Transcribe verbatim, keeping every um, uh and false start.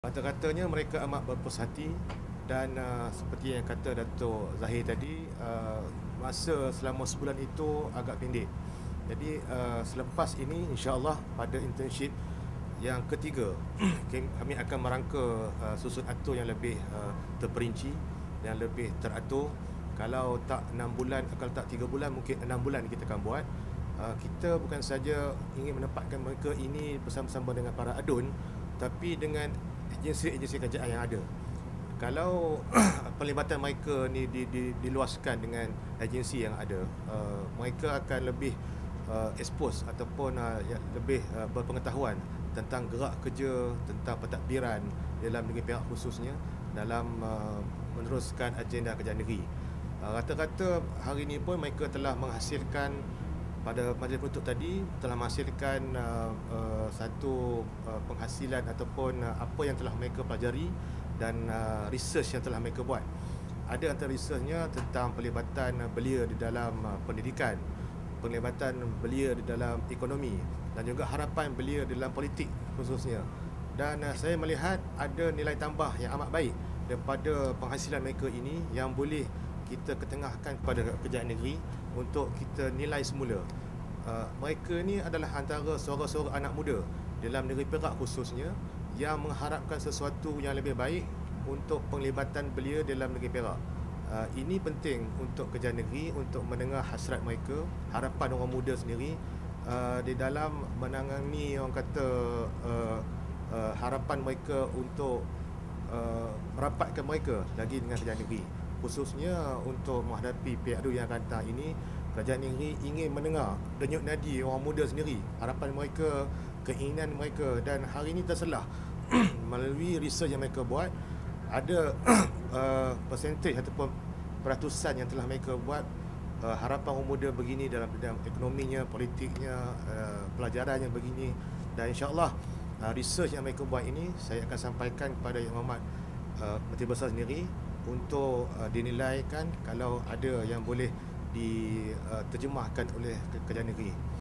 Kata-katanya mereka amat berpuas hati dan uh, seperti yang kata Dato' Zahir tadi, uh, masa selama sebulan itu agak pendek. Jadi uh, selepas ini insya-Allah pada internship yang ketiga kami akan merangka uh, susun atur yang lebih uh, terperinci, yang lebih teratur. Kalau tak enam bulan, kalau tak tiga bulan, mungkin enam bulan kita akan buat. Uh, kita bukan saja ingin menempatkan mereka ini bersama-sama dengan para adun, tapi dengan agensi-agensi kerajaan yang ada. Kalau pelibatan mereka ni di, di, diluaskan dengan agensi yang ada, uh, mereka akan lebih uh, expose ataupun uh, lebih uh, berpengetahuan tentang gerak kerja, tentang pentadbiran dalam negeri Perak khususnya dalam uh, meneruskan agenda kerajaan negeri. Uh, rata-rata hari ini pun mereka telah menghasilkan, pada majlis penuntut tadi telah menghasilkan uh, uh, satu uh, penghasilan ataupun uh, apa yang telah mereka pelajari dan uh, research yang telah mereka buat. Ada antara researchnya tentang pelibatan uh, belia di dalam uh, pendidikan, pelibatan belia di dalam ekonomi dan juga harapan belia di dalam politik khususnya. Dan uh, saya melihat ada nilai tambah yang amat baik daripada penghasilan mereka ini yang boleh kita ketengahkan kepada kerajaan negeri untuk kita nilai semula. Uh, mereka ni adalah antara suara-suara anak muda dalam negeri Perak khususnya yang mengharapkan sesuatu yang lebih baik untuk penglibatan belia dalam negeri Perak. Uh, ini penting untuk kerajaan negeri untuk mendengar hasrat mereka, harapan orang muda sendiri uh, di dalam menangani orang kata uh, uh, harapan mereka untuk uh, merapatkan mereka lagi dengan kerajaan negeri. Khususnya untuk menghadapi P R U yang akan datang ini, kerajaan negeri ingin mendengar denyut nadi orang muda sendiri, harapan mereka, keinginan mereka, dan hari ini terselah melalui research yang mereka buat, ada uh, percentage ataupun peratusan yang telah mereka buat uh, harapan orang muda begini dalam bidang ekonominya, politiknya, uh, pelajarannya begini. Dan insya-Allah uh, research yang mereka buat ini saya akan sampaikan kepada Yang Berhormat uh, Menteri Besar sendiri untuk uh, dinilaikan kalau ada yang boleh diterjemahkan oleh kerajaan negeri.